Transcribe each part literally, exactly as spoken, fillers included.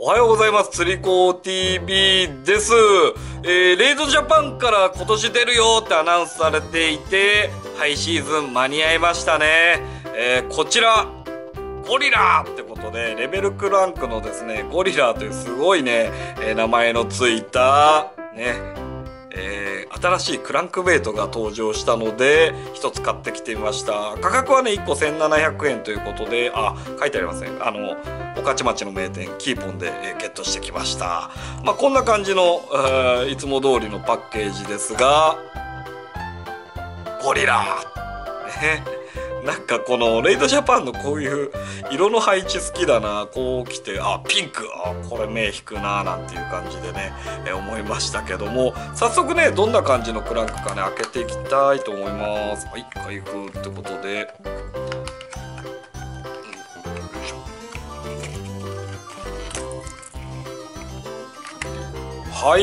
おはようございます。釣り子 ティービー です。えー、レイドジャパンから今年出るよってアナウンスされていて、ハイシーズン間に合いましたね。えー、こちら、ゴリラってことで、レベルクランクのですね、ゴリラというすごいね、えー、名前のついた、ね、えー、新しいクランクベイトが登場したので一つ買ってきてみました。価格はねいっこせんななひゃくえんということで、あ、書いてありません。あの御徒町の名店キーポンで、えー、ゲットしてきました。まあこんな感じの、えー、いつも通りのパッケージですが、ゴリラね、なんかこのレイドジャパンのこういう色の配置好きだな。こう来て、あ、ピンク、あ、これ目引くななんていう感じでね、え思いましたけども、早速ねどんな感じのクランクかね開けていきたいと思います。はい、開封ってことで、はい、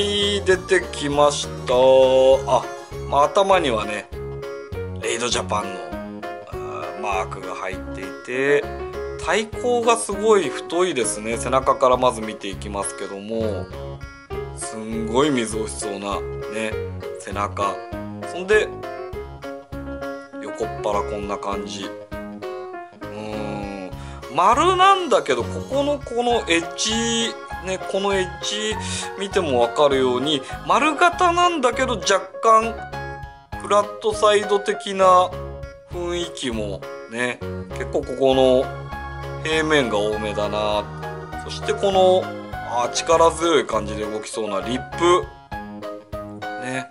出てきました。あ、まあ、頭にはねレイドジャパンのマークが入っていて、体高がすごい太いですね。背中からまず見ていきますけども、すんごい水欲しそうなね背中、そんで横っ腹こんな感じ。うーん、丸なんだけど、ここのこのエッジね、このエッジ見ても分かるように丸型なんだけど、若干フラットサイド的な雰囲気もね、結構ここの平面が多めだな。そしてこのあ力強い感じで動きそうなリップね。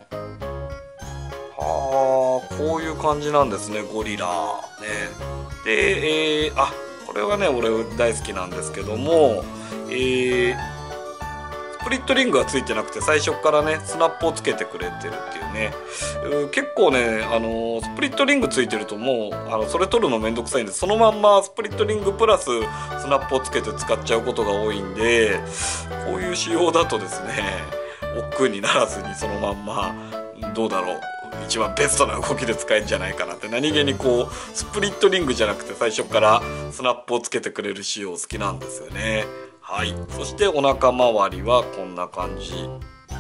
はあ、こういう感じなんですね、ゴリラね。で、えー、あ、これはね俺大好きなんですけども、えースプリットリングがついてなくて、最初からねスナップをつけてくれてるっていうね。結構ね、あのー、スプリットリングついてるともうあのそれ取るのめんどくさいんで、そのまんまスプリットリングプラススナップをつけて使っちゃうことが多いんで、こういう仕様だとですね億劫にならずにそのまんま、どうだろう、一番ベストな動きで使えるんじゃないかなって、何気にこうスプリットリングじゃなくて最初からスナップをつけてくれる仕様好きなんですよね。はい、そしてお腹周りはこんな感じ。うん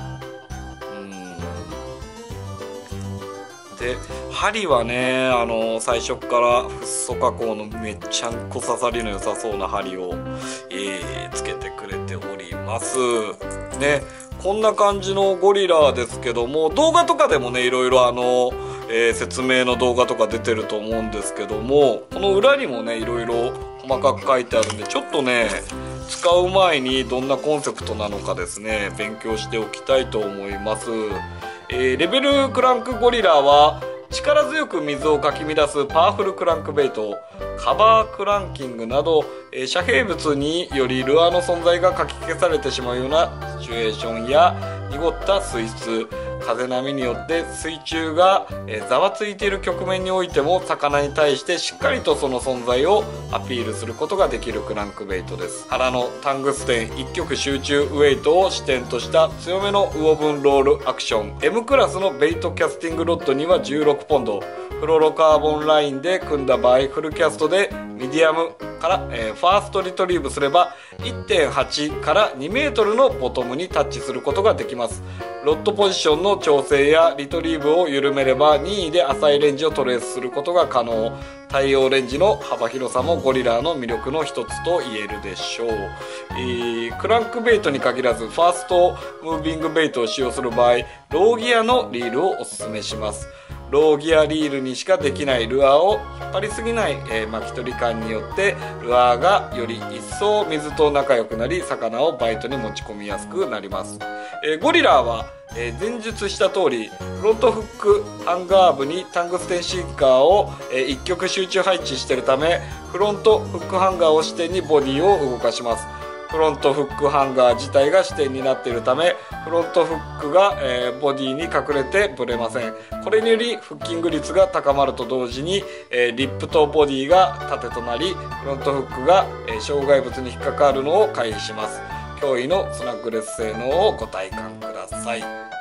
で、針はね、あの最初からフッ素加工のめっちゃんこ刺さりの良さそうな針を、えー、つけてくれておりますね。こんな感じのゴリラですけども、動画とかでもねいろいろあの、えー、説明の動画とか出てると思うんですけども、この裏にもねいろいろ細かく書いてあるんで、ちょっとね使う前にどんなコンセプトなのかですね勉強しておきたいと思います。えー、レベルクランクゴリラは力強く水をかき乱すパワフルクランクベイト、カバークランキングなど、えー、遮蔽物によりルアーの存在がかき消されてしまうようなシチュエーションや濁った水質、風波によって水中がざわついている局面においても魚に対してしっかりとその存在をアピールすることができるクランクベイトです。腹のタングステン一極集中ウェイトを支点とした強めの魚群ロールアクション、 エム クラスのベイトキャスティングロッドにはじゅうろくポンド、フロロカーボンラインで組んだ場合フルキャストでミディアムから、えー、ファーストリトリーブすれば いってんはち からにメートルのボトムにタッチすることができます。ロッドポジションの調整やリトリーブを緩めれば任意で浅いレンジをトレースすることが可能。対応レンジの幅広さもゴリラの魅力の一つと言えるでしょう。えー、クランクベイトに限らずファーストムービングベイトを使用する場合、ローギアのリールをおすすめします。ローギアリールにしかできないルアーを引っ張りすぎない、えー、巻き取り感によってルアーがより一層水と仲良くなり、魚をバイトに持ち込みやすくなります。えー、ゴリラは、えー、前述した通りフロントフックハンガー部にタングステンシンカーを、えー、一極集中配置しているため、フロントフックハンガーを支点にボディを動かします。フロントフックハンガー自体が支点になっているため、フロントフックが、えー、ボディに隠れてブレません。これによりフッキング率が高まると同時に、えー、リップとボディが縦となり、フロントフックが、えー、障害物に引っかかるのを回避します。驚異のスナックレス性能をご体感ください。は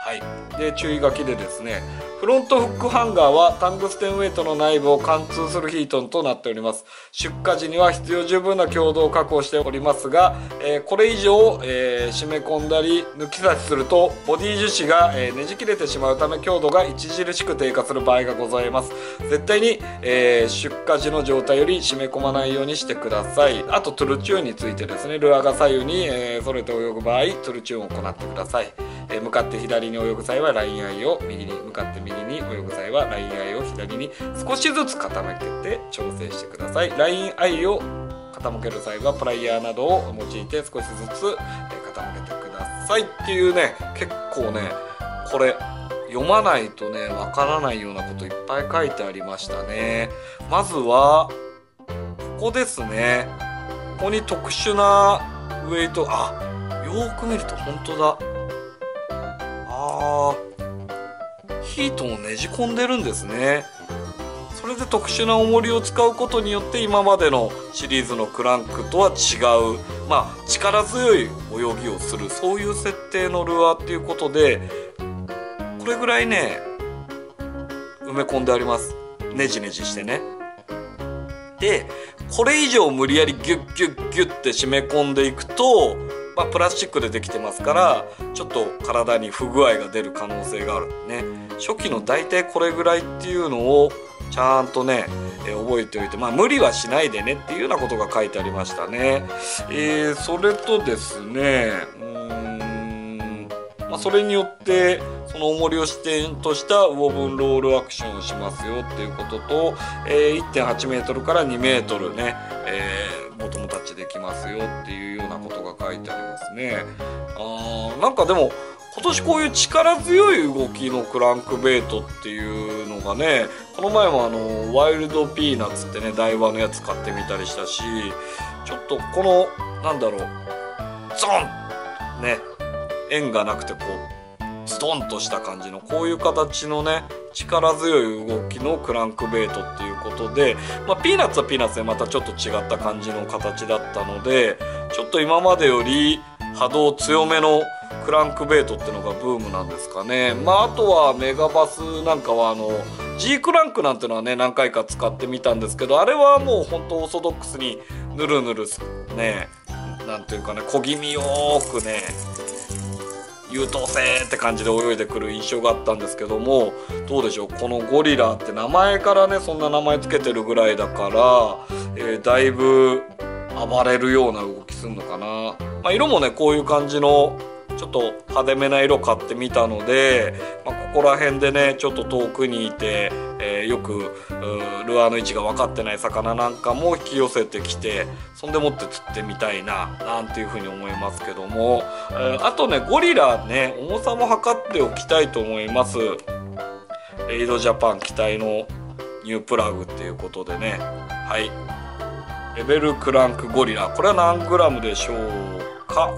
はい、で注意書きでですね、フロントフックハンガーはタングステンウェイトの内部を貫通するヒートンとなっております。出荷時には必要十分な強度を確保しておりますが、えー、これ以上、えー、締め込んだり抜き差しするとボディ樹脂が、えー、ねじ切れてしまうため強度が著しく低下する場合がございます。絶対に、えー、出荷時の状態より締め込まないようにしてください。あとトゥルチューンについてですね、ルアーが左右に、えー、それて泳ぐ場合トゥルチューンを行ってください。えー、向かって左に泳ぐ際はラインアイを右に、向かって右に泳ぐ際はラインアイを左に少しずつ傾けて調整してください。ラインアイを傾ける際はプライヤーなどを用いて少しずつ傾けてくださいっていうね、結構ねこれ読まないとねわからないようなこといっぱい書いてありましたね。まずはここですね。ここに特殊なウェイト、あ、よーく見ると本当だ。あー、ヒートをねじ込んでるんですね。それで特殊な重りを使うことによって今までのシリーズのクランクとは違う、まあ力強い泳ぎをする、そういう設定のルアーっていうことで、これぐらいね埋め込んであります。ねじねじしてね。でこれ以上無理やりギュッギュッギュッって締め込んでいくと、まあ、プラスチックでできてますからちょっと体に不具合が出る可能性があるね。初期の大体これぐらいっていうのをちゃんとね、えー、覚えておいて、まあ無理はしないでねっていうようなことが書いてありましたね。えー、それとですね、うーん、まあ、それによってその重りを支点としたウォーブンロールアクションをしますよっていうことと、えー、いってんはちメートルからにメートルね、えー、ボトムタッチできますよっていうようなことが書いてありますね。あー、なんかでも今年こういう力強い動きのクランクベイトっていうのがね、この前もあのワイルドピーナッツってね台場のやつ買ってみたりしたし、ちょっとこのなんだろう、ゾンね、円がなくてこうズドンとした感じのこういう形のね力強い動きのクランクベイトっていうことで、まあ、ピーナッツはピーナッツでまたちょっと違った感じの形だったので、ちょっと今までより波動強めのクランクベイトってのがブームなんですかね。まああとはメガバスなんかはあの G クランクなんてのはね何回か使ってみたんですけど、あれはもう本当オーソドックスにぬるぬるね、なんていうかね、小気味よーくね優等生って感じで泳いでくる印象があったんですけども、どうでしょう、このゴリラって名前からねそんな名前つけてるぐらいだから、えー、だいぶ暴れるような動きするのかな。まあ、色もねこういう感じのちょっと派手めな色買ってみたので、まあ、ここら辺でねちょっと遠くにいて、えー、よくルアーの位置が分かってない魚なんかも引き寄せてきて、そんでもって釣ってみたいななんていうふうに思いますけども、えー、あとねゴリラね重さも測っておきたいと思います。レイドジャパン期待のニュープラグっていうことでね、はい、レベルクランクゴリラ、これは何グラムでしょうか。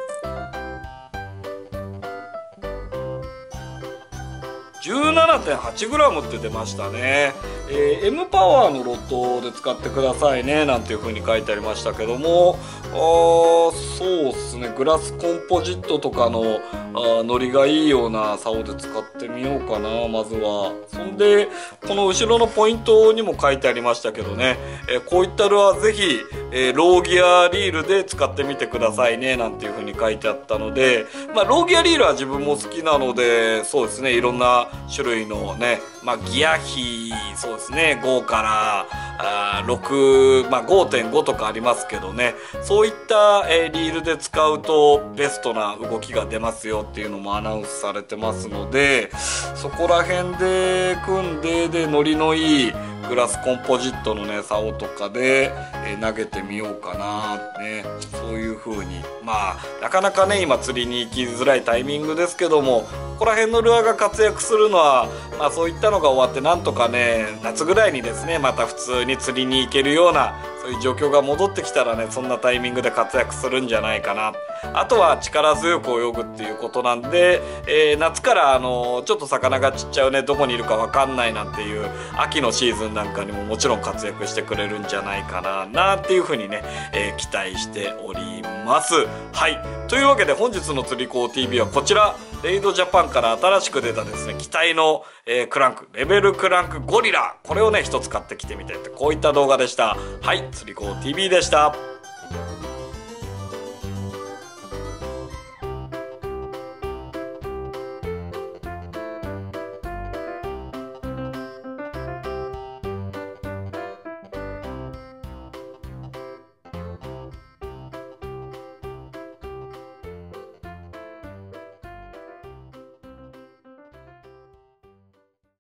じゅうななてんはちグラム って出ましたね。えー、M パワーのロッドで使ってくださいねなんていう風に書いてありましたけども、あーそうっすね、グラスコンポジットとかのあノリがいいような竿で使ってみようかな。まずはそんでこの後ろのポイントにも書いてありましたけどね、えー、こういったルアーぜひ、えー、ローギアリールで使ってみてくださいねなんていう風に書いてあったので、まあローギアリールは自分も好きなので、そうですね、いろんな種類のね、まあギア比そうですねごからあろく、まあ、ごてんご とかありますけどね、そういった、えー、リールで使うとベストな動きが出ますよっていうのもアナウンスされてますので、そこら辺で組んででノリのいいグラスコンポジットのね竿とかで、えー、投げてみようかなね、そういう風に、まあなかなかね今釣りに行きづらいタイミングですけども、ここら辺のルアーが活躍するのは、まあそういったのが終わってなんとかね夏ぐらいにですねまた普通に釣りに行けるようなそういう状況が戻ってきたらね、そんなタイミングで活躍するんじゃないかな。あとは力強く泳ぐっていうことなんで、えー、夏からあのちょっと魚がちっちゃうね、どこにいるか分かんないなんていう秋のシーズンなんかにももちろん活躍してくれるんじゃないかななっていうふうにね、えー、期待しております。はい、というわけで本日の釣り子 ティービー はこちら、レイドジャパンから新しく出たですね、機体の、えー、クランクレベルクランクゴリラ、これをね一つ買ってきてみたいって、こういった動画でした。はい、釣り子 ティービー でした。